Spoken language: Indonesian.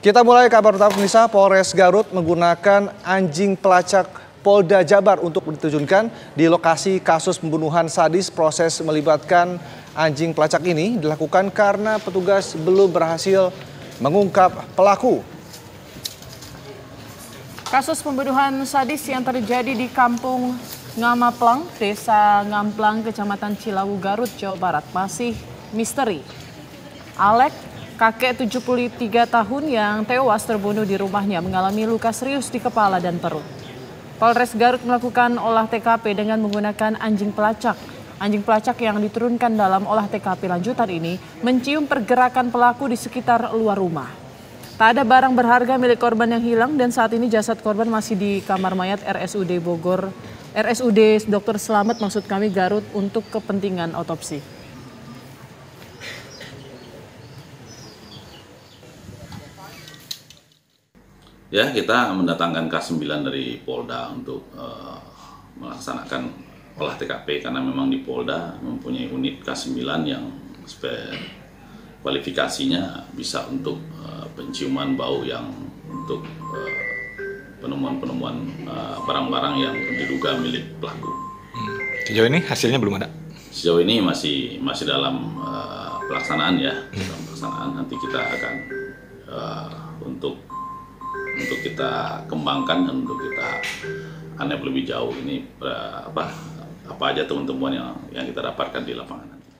Kita mulai kabar pertama pemirsa. Polres Garut menggunakan anjing pelacak Polda Jabar untuk diterjunkan di lokasi kasus pembunuhan sadis. Proses melibatkan anjing pelacak ini dilakukan karena petugas belum berhasil mengungkap pelaku. Kasus pembunuhan sadis yang terjadi di Kampung Ngamaplang, Desa Ngamplang, Kecamatan Cilawu, Garut, Jawa Barat masih misteri. Alek, kakek 73 tahun yang tewas terbunuh di rumahnya, mengalami luka serius di kepala dan perut. Polres Garut melakukan olah TKP dengan menggunakan anjing pelacak. Anjing pelacak yang diturunkan dalam olah TKP lanjutan ini mencium pergerakan pelaku di sekitar luar rumah. Tak ada barang berharga milik korban yang hilang dan saat ini jasad korban masih di kamar mayat RSUD Bogor, RSUD Dr. Slamet maksud kami Garut untuk kepentingan otopsi. Ya, kita mendatangkan K9 dari Polda untuk melaksanakan olah TKP karena memang di Polda mempunyai unit K9 yang kualifikasinya bisa untuk penciuman bau yang untuk penemuan-penemuan barang-barang yang diduga milik pelaku. Sejauh ini hasilnya belum ada? Sejauh ini masih dalam pelaksanaan ya, dalam pelaksanaan. Nanti kita akan untuk kita kembangkan dan untuk kita analisis lebih jauh ini apa aja teman-teman yang kita dapatkan di lapangan.